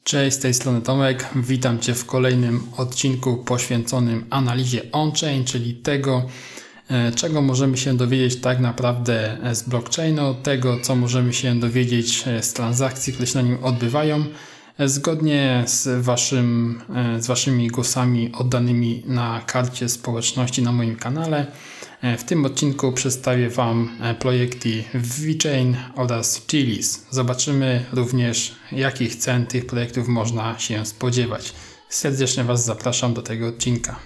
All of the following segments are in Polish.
Cześć, z tej strony Tomek. Witam Cię w kolejnym odcinku poświęconym analizie on-chain, czyli tego, czego możemy się dowiedzieć tak naprawdę z blockchainu, tego, co możemy się dowiedzieć z transakcji, które się na nim odbywają, zgodnie z Waszymi głosami oddanymi na karcie społeczności na moim kanale. W tym odcinku przedstawię Wam projekty VeChain oraz Chiliz. Zobaczymy również, jakich cen tych projektów można się spodziewać. Serdecznie Was zapraszam do tego odcinka.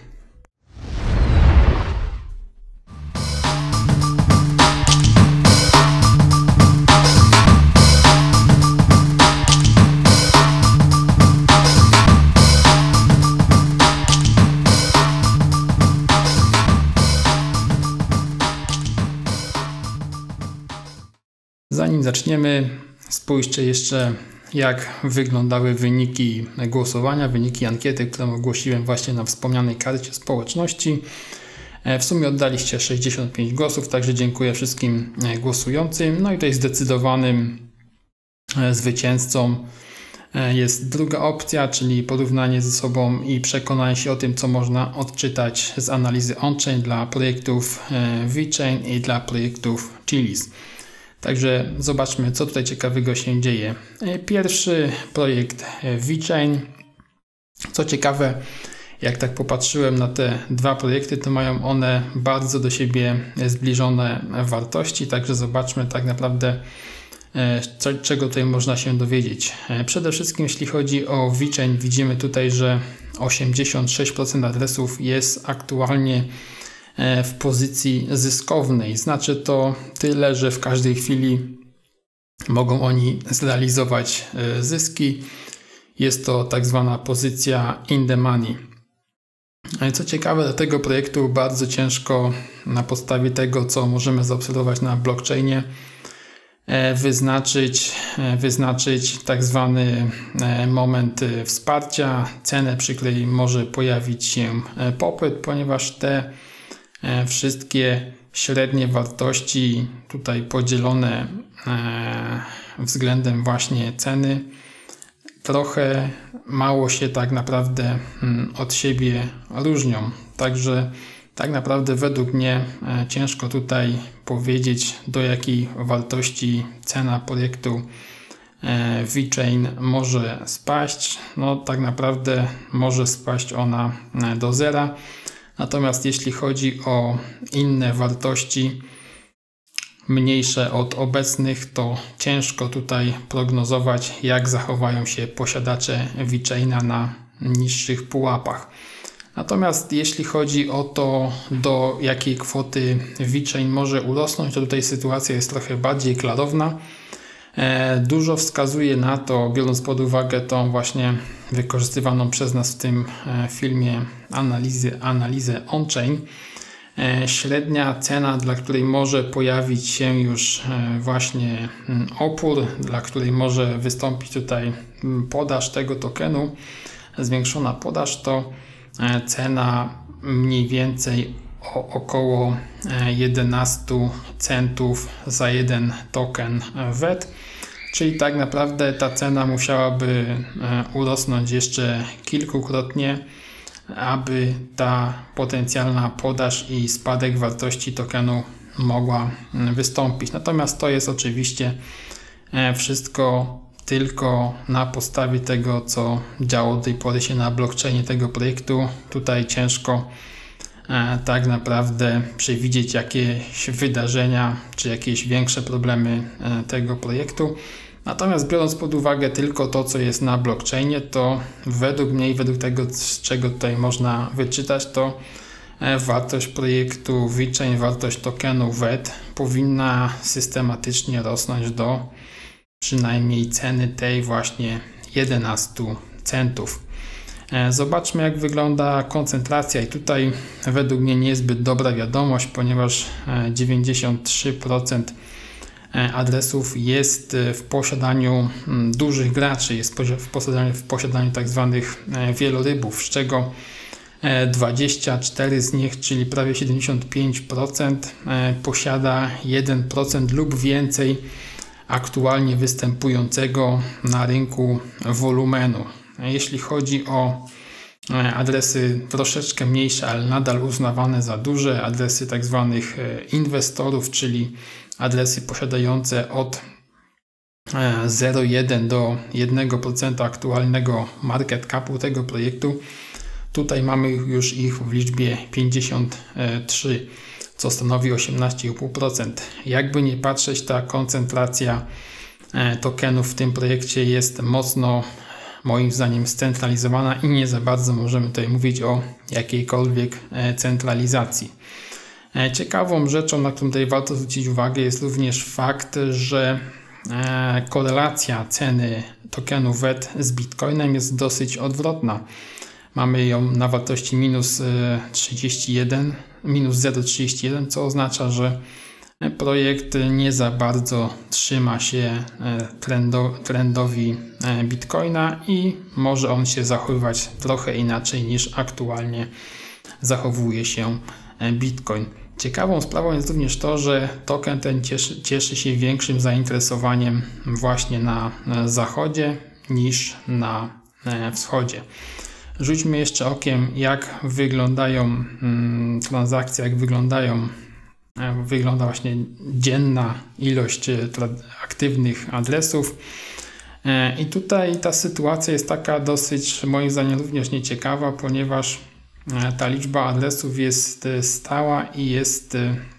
Zanim zaczniemy, spójrzcie jeszcze, jak wyglądały wyniki głosowania, wyniki ankiety, którą ogłosiłem właśnie na wspomnianej karcie społeczności. W sumie oddaliście 65 głosów, także dziękuję wszystkim głosującym. No i tutaj zdecydowanym zwycięzcą jest druga opcja, czyli porównanie ze sobą i przekonanie się o tym, co można odczytać z analizy on-chain dla projektów VeChain i dla projektów Chiliz. Także zobaczmy, co tutaj ciekawego się dzieje. Pierwszy projekt VeChain. Co ciekawe, jak tak popatrzyłem na te dwa projekty, to mają one bardzo do siebie zbliżone wartości. Także zobaczmy tak naprawdę, czego tutaj można się dowiedzieć. Przede wszystkim jeśli chodzi o VeChain, widzimy tutaj, że 86% adresów jest aktualnie w pozycji zyskownej. Znaczy to tyle, że w każdej chwili mogą oni zrealizować zyski. Jest to tak zwana pozycja in the money. Co ciekawe, do tego projektu bardzo ciężko na podstawie tego, co możemy zaobserwować na blockchainie, wyznaczyć tak zwany moment wsparcia, cenę, przy której może pojawić się popyt, ponieważ te wszystkie średnie wartości tutaj podzielone względem właśnie ceny trochę mało się tak naprawdę od siebie różnią. Także tak naprawdę według mnie ciężko tutaj powiedzieć, do jakiej wartości cena projektu VeChain może spaść. No tak naprawdę może spaść ona do zera. Natomiast jeśli chodzi o inne wartości mniejsze od obecnych, to ciężko tutaj prognozować, jak zachowają się posiadacze VeChaina na niższych pułapach. Natomiast jeśli chodzi o to, do jakiej kwoty VeChain może urosnąć, to tutaj sytuacja jest trochę bardziej klarowna. Dużo wskazuje na to, biorąc pod uwagę tą właśnie wykorzystywaną przez nas w tym filmie analizę on-chain. Średnia cena, dla której może pojawić się już właśnie opór, dla której może wystąpić tutaj podaż tego tokenu, zwiększona podaż, to cena mniej więcej około 11 centów za jeden token VET. Czyli tak naprawdę ta cena musiałaby urosnąć jeszcze kilkukrotnie, aby ta potencjalna podaż i spadek wartości tokenu mogła wystąpić. Natomiast to jest oczywiście wszystko tylko na podstawie tego, co działo do tej pory się na blockchainie tego projektu. Tutaj ciężko tak naprawdę przewidzieć jakieś wydarzenia czy jakieś większe problemy tego projektu. Natomiast biorąc pod uwagę tylko to, co jest na blockchainie, to według mnie i według tego, z czego tutaj można wyczytać, to wartość projektu VeChain, wartość tokenu VET powinna systematycznie rosnąć do przynajmniej ceny tej właśnie 11 centów. Zobaczmy, jak wygląda koncentracja i tutaj według mnie nie jest zbyt dobra wiadomość, ponieważ 93% adresów jest w posiadaniu dużych graczy, jest w posiadaniu tak zwanych wielorybów, z czego 24 z nich, czyli prawie 75%, posiada 1% lub więcej aktualnie występującego na rynku wolumenu. Jeśli chodzi o adresy troszeczkę mniejsze, ale nadal uznawane za duże, adresy tak zwanych inwestorów, czyli adresy posiadające od 0,1 do 1% aktualnego market capu tego projektu. Tutaj mamy już ich w liczbie 53, co stanowi 18,5%. Jakby nie patrzeć, ta koncentracja tokenów w tym projekcie jest mocno, moim zdaniem, scentralizowana i nie za bardzo możemy tutaj mówić o jakiejkolwiek centralizacji. Ciekawą rzeczą, na którą tutaj warto zwrócić uwagę, jest również fakt, że korelacja ceny tokenu WET z Bitcoinem jest dosyć odwrotna. Mamy ją na wartości minus 0,31, co oznacza, że projekt nie za bardzo trzyma się trendowi Bitcoina i może on się zachowywać trochę inaczej niż aktualnie zachowuje się Bitcoin. Ciekawą sprawą jest również to, że token ten cieszy się większym zainteresowaniem właśnie na zachodzie niż na wschodzie. Rzućmy jeszcze okiem, jak wyglądają transakcje, jak wygląda właśnie dzienna ilość aktywnych adresów. I tutaj ta sytuacja jest taka dosyć, moim zdaniem, również nieciekawa, ponieważ ta liczba adresów jest stała i jest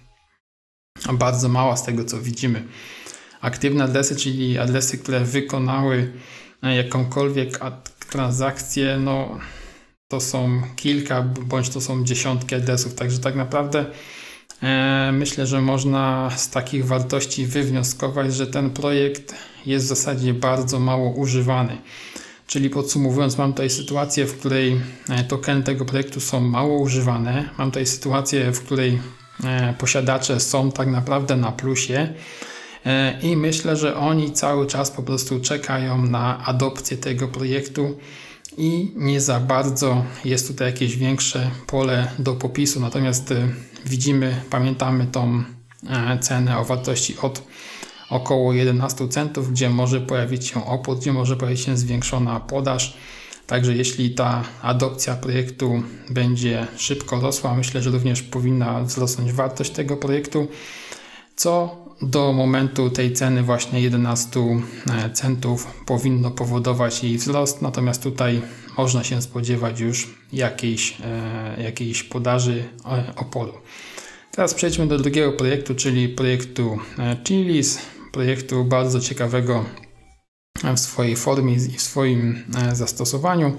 bardzo mała z tego, co widzimy. Aktywne adresy, czyli adresy, które wykonały jakąkolwiek transakcję, no to są kilka bądź to są dziesiątki adresów, także tak naprawdę myślę, że można z takich wartości wywnioskować, że ten projekt jest w zasadzie bardzo mało używany. Czyli podsumowując, mam tutaj sytuację, w której tokeny tego projektu są mało używane. Mam tutaj sytuację, w której posiadacze są tak naprawdę na plusie i myślę, że oni cały czas po prostu czekają na adopcję tego projektu i nie za bardzo jest tutaj jakieś większe pole do popisu. Natomiast pamiętamy tą cenę o wartości od około 11 centów, gdzie może pojawić się opór, gdzie może pojawić się zwiększona podaż. Także jeśli ta adopcja projektu będzie szybko rosła, myślę, że również powinna wzrosnąć wartość tego projektu, co do momentu tej ceny właśnie 11 centów powinno powodować jej wzrost. Natomiast tutaj można się spodziewać już jakiejś podaży oporu. Teraz przejdźmy do drugiego projektu, czyli projektu Chiliz, projektu bardzo ciekawego w swojej formie i w swoim zastosowaniu.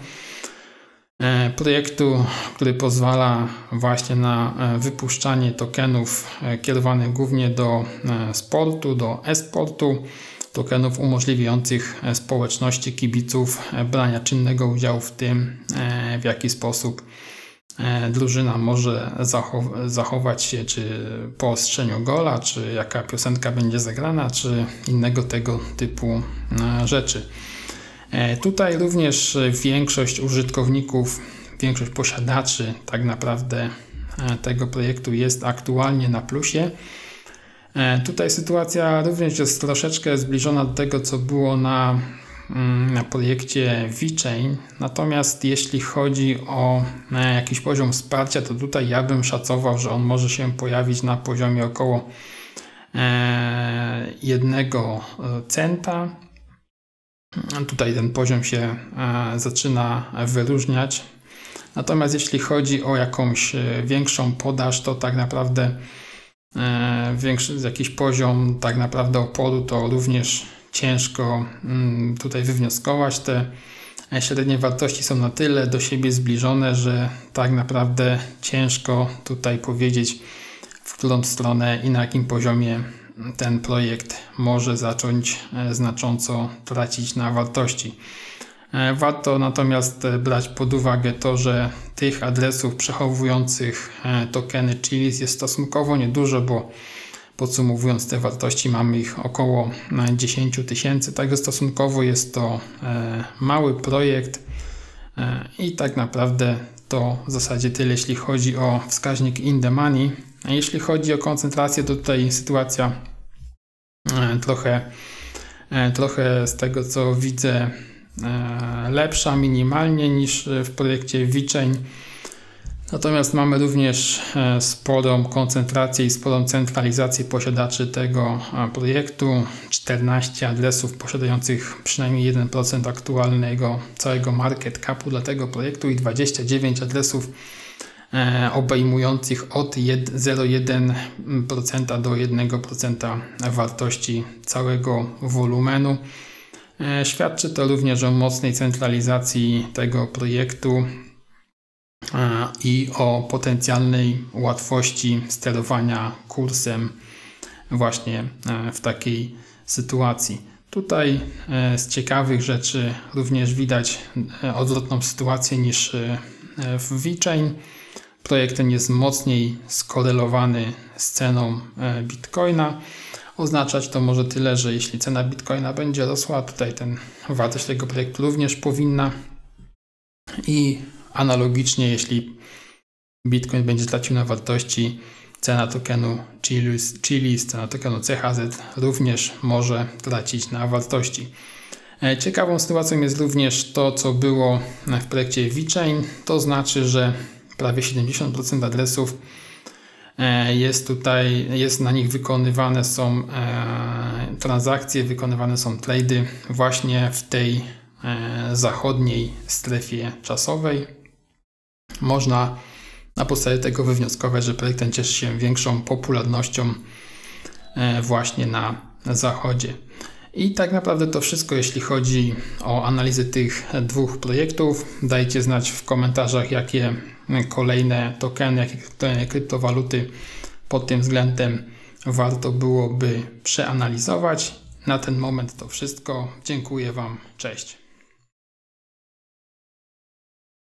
Projektu, który pozwala właśnie na wypuszczanie tokenów kierowanych głównie do sportu, do e-sportu, tokenów umożliwiających społeczności kibiców brania czynnego udziału w tym, w jaki sposób drużyna może zachować się, czy po ostrzeniu gola, czy jaka piosenka będzie zagrana, czy innego tego typu rzeczy. Tutaj również większość użytkowników, większość posiadaczy tak naprawdę tego projektu jest aktualnie na plusie. Tutaj sytuacja również jest troszeczkę zbliżona do tego, co było na projekcie VeChain. Natomiast jeśli chodzi o jakiś poziom wsparcia, to tutaj ja bym szacował, że on może się pojawić na poziomie około 1 centa. Tutaj ten poziom się zaczyna wyróżniać. Natomiast jeśli chodzi o jakąś większą podaż, to tak naprawdę jakiś poziom tak naprawdę oporu to również ciężko tutaj wywnioskować. Te średnie wartości są na tyle do siebie zbliżone, że tak naprawdę ciężko tutaj powiedzieć, w którą stronę i na jakim poziomie ten projekt może zacząć znacząco tracić na wartości. Warto natomiast brać pod uwagę to, że tych adresów przechowujących tokeny Chiliz jest stosunkowo niedużo, bo podsumowując te wartości mamy ich około 10 tysięcy, także stosunkowo jest to mały projekt i tak naprawdę to w zasadzie tyle, jeśli chodzi o wskaźnik in the money. A jeśli chodzi o koncentrację, to tutaj sytuacja trochę trochę z tego co widzę lepsza minimalnie niż w projekcie VeChain. Natomiast mamy również sporą koncentrację i sporą centralizację posiadaczy tego projektu. 14 adresów posiadających przynajmniej 1% aktualnego całego market capu dla tego projektu i 29 adresów obejmujących od 0,1% do 1% wartości całego wolumenu. Świadczy to również o mocnej centralizacji tego projektu i o potencjalnej łatwości sterowania kursem właśnie w takiej sytuacji. Tutaj z ciekawych rzeczy również widać odwrotną sytuację niż w VeChain. Projekt ten jest mocniej skorelowany z ceną Bitcoina. Oznaczać to może tyle, że jeśli cena Bitcoina będzie rosła, tutaj wartość tego projektu również powinna. I analogicznie, jeśli Bitcoin będzie tracił na wartości, cena tokenu Chiliz, cena tokenu CHZ również może tracić na wartości. Ciekawą sytuacją jest również to, co było w projekcie VeChain. To znaczy, że prawie 70% adresów jest na nich wykonywane są transakcje, wykonywane są trady właśnie w tej zachodniej strefie czasowej. Można na podstawie tego wywnioskować, że projekt ten cieszy się większą popularnością właśnie na zachodzie. I tak naprawdę to wszystko, jeśli chodzi o analizę tych dwóch projektów. Dajcie znać w komentarzach, jakie kolejne tokeny, jakie kryptowaluty pod tym względem warto byłoby przeanalizować. Na ten moment to wszystko. Dziękuję Wam. Cześć.